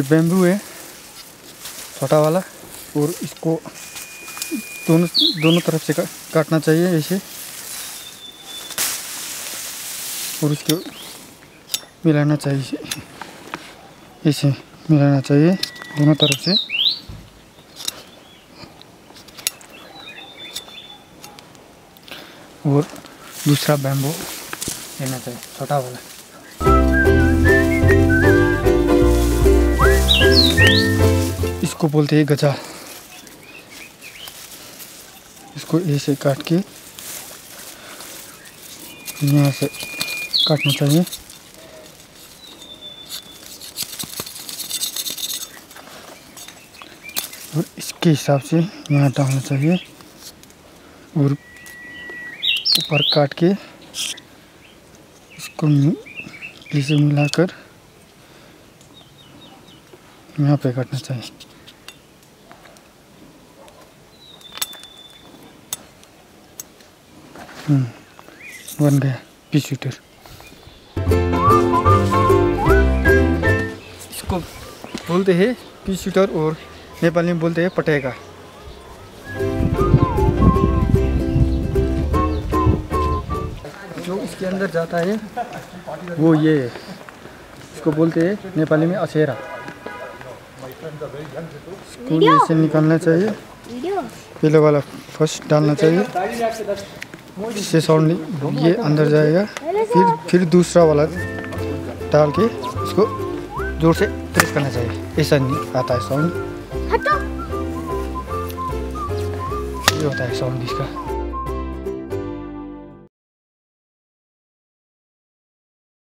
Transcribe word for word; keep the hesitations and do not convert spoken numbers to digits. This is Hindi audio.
ये बैम्बू है छोटा वाला, और इसको दोनों दोनों तरफ से काटना चाहिए ऐसे, और इसको मिलाना चाहिए, ऐसे मिलाना चाहिए दोनों तरफ से। और दूसरा बैम्बू लेना चाहिए छोटा वाला। इसको बोलते हैं गजा। इसको ऐसे काट के यहाँ से काटना चाहिए, और इसके हिसाब से यहाँ डालना चाहिए, और ऊपर काट के इसको इसे मिलाकर यहाँ पे काटना चाहिए। हम्म बन गया पी शूटर। इसको बोलते हैं पी शूटर, और नेपाली में बोलते हैं पटेका। जो इसके अंदर जाता है वो ये है, इसको बोलते हैं नेपाली में असेरा। इसको ऐसे निकालना चाहिए, पहले वाला फर्स्ट डालना चाहिए, इससे साउंड ये अंदर जाएगा, फिर फिर दूसरा वाला डाल के इसको जोर से प्रेस करना चाहिए, ऐसा नहीं आता है साउंड। ये होता है साउंड इसका।